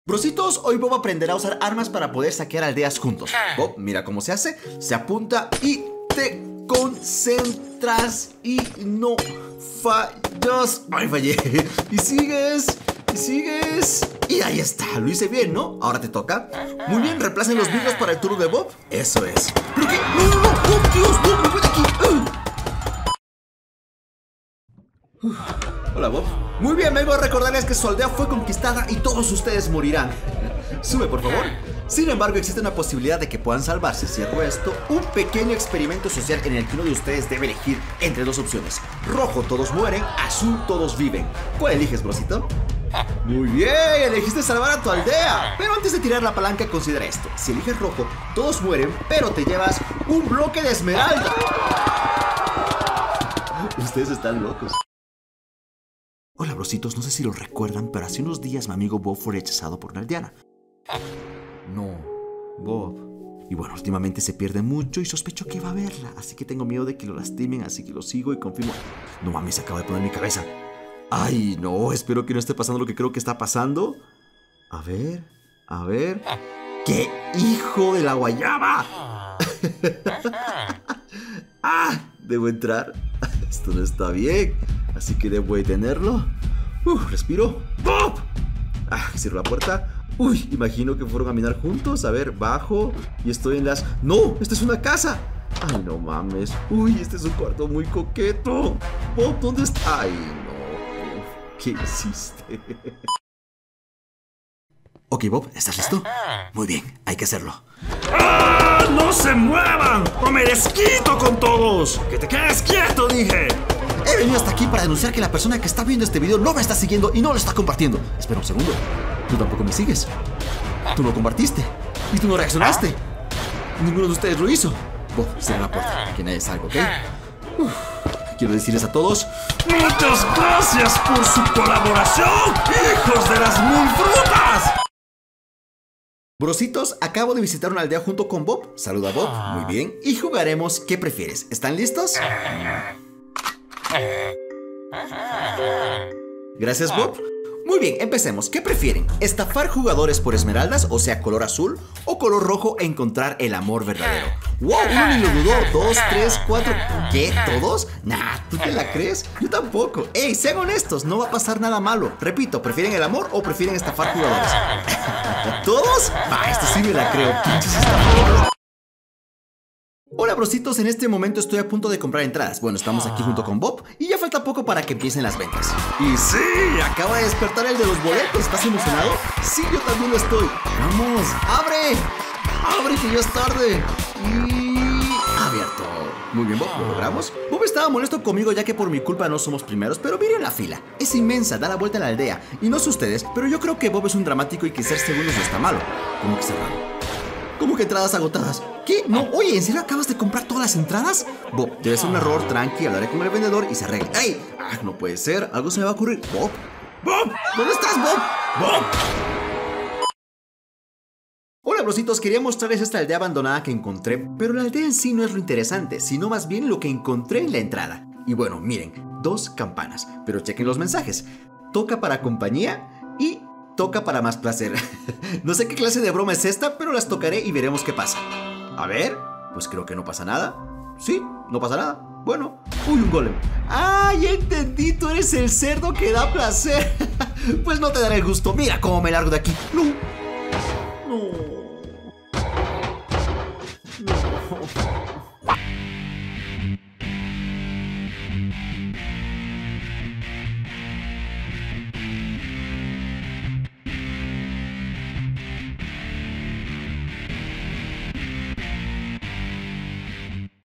Brositos, hoy Bob aprenderá a usar armas para poder saquear aldeas juntos. Bob, mira cómo se hace. Se apunta y te concentras y no fallas. ¡Ay, fallé! Y sigues, y sigues. Y ahí está, lo hice bien, ¿no? Ahora te toca. Muy bien, reemplacen los vidrios para el turno de Bob. Eso es. ¿Pero qué? ¡No, no, no! ¡Oh, Dios! ¡No, me voy de aquí! Hola, Bob. Muy bien, vengo a recordarles que su aldea fue conquistada y todos ustedes morirán. Sube, por favor. Sin embargo, existe una posibilidad de que puedan salvarse. Si hago esto, un pequeño experimento social en el que uno de ustedes debe elegir entre dos opciones. Rojo, todos mueren. Azul, todos viven. ¿Cuál eliges, Brosito? Muy bien, elegiste salvar a tu aldea. Pero antes de tirar la palanca, considera esto. Si eliges rojo, todos mueren, pero te llevas un bloque de esmeralda. Ustedes están locos. Hola, Brositos, no sé si lo recuerdan, pero hace unos días mi amigo Bob fue rechazado por una aldeana. No, Bob. Y bueno, últimamente se pierde mucho y sospecho que va a verla, así que tengo miedo de que lo lastimen, así que lo sigo y confirmo. No mames, se acaba de poner en mi cabeza. Ay, no, espero que no esté pasando lo que creo que está pasando. A ver. ¡Qué hijo de la guayaba! ¡Ah! Debo entrar. Esto no está bien, así que debo detenerlo. Respiro. ¡Bob! Cierro la puerta. Uy, imagino que fueron a minar juntos. A ver, bajo. Y estoy en las... ¡No! ¡Esta es una casa! ¡Ay, no mames! Uy, este es un cuarto muy coqueto. Bob, ¿dónde está? ¡Ay, no! ¿Qué hiciste? Ok, Bob, ¿estás listo? Muy bien, hay que hacerlo. ¡Ah! ¡No se muevan! ¡O me desquito con todos! ¡Que te quedes quieto, dije! He venido hasta aquí para denunciar que la persona que está viendo este video no me está siguiendo y no lo está compartiendo. Espera un segundo. Tú tampoco me sigues. Tú lo compartiste. Y tú no reaccionaste. Ninguno de ustedes lo hizo. Bob, cierra la puerta. Que nadie salga, ¿ok? Quiero decirles a todos: ¡muchas gracias por su colaboración, hijos de las mil frutas! Brositos, acabo de visitar una aldea junto con Bob. Saluda a Bob. Muy bien. Y jugaremos ¿qué prefieres? ¿Están listos? Gracias, Bob. Muy bien, empecemos. ¿Qué prefieren? ¿Estafar jugadores por esmeraldas, o sea, color azul, o color rojo e encontrar el amor verdadero? ¡Wow! Uno ni lo dudó. 2, 3, 4. ¿Qué? ¿Todos? Nah, ¿tú te la crees? Yo tampoco. ¡Ey, sean honestos! No va a pasar nada malo. Repito, ¿prefieren el amor o prefieren estafar jugadores? ¿Todos? Esto sí me la creo. Pinches estafadores. Hola, Brositos, en este momento estoy a punto de comprar entradas. Bueno, estamos aquí junto con Bob y ya falta poco para que empiecen las ventas. Y sí, acaba de despertar el de los boletos. ¿Estás emocionado? Sí, yo también lo estoy. ¡Vamos! ¡Abre! ¡Abre, que ya es tarde! Y... abierto. Muy bien, Bob, ¿lo logramos? Bob estaba molesto conmigo ya que por mi culpa no somos primeros, pero miren la fila. Es inmensa, da la vuelta a la aldea. Y no sé ustedes, pero yo creo que Bob es un dramático y que ser segundos no está malo. ¿Cómo que cerrado? ¿Cómo que entradas agotadas? ¿Qué? No, oye, ¿en serio acabas de comprar todas las entradas? Bob, debe ser un error, tranqui, hablaré con el vendedor y se arregla. ¡Ey! No puede ser, algo se me va a ocurrir. ¡Bob! ¡Bob! ¿Dónde estás, Bob? ¡Bob! Hola, Brositos, quería mostrarles esta aldea abandonada que encontré, pero la aldea en sí no es lo interesante, sino más bien lo que encontré en la entrada. Y bueno, miren, 2 campanas, pero chequen los mensajes. Toca para compañía y... toca para más placer. No sé qué clase de broma es esta, pero las tocaré y veremos qué pasa. A ver, pues creo que no pasa nada. Sí, no pasa nada. Bueno, uy, un golem. ¡Ah, ya entendí! Tú eres el cerdo que da placer. Pues no te daré el gusto. Mira cómo me largo de aquí. No. No. No.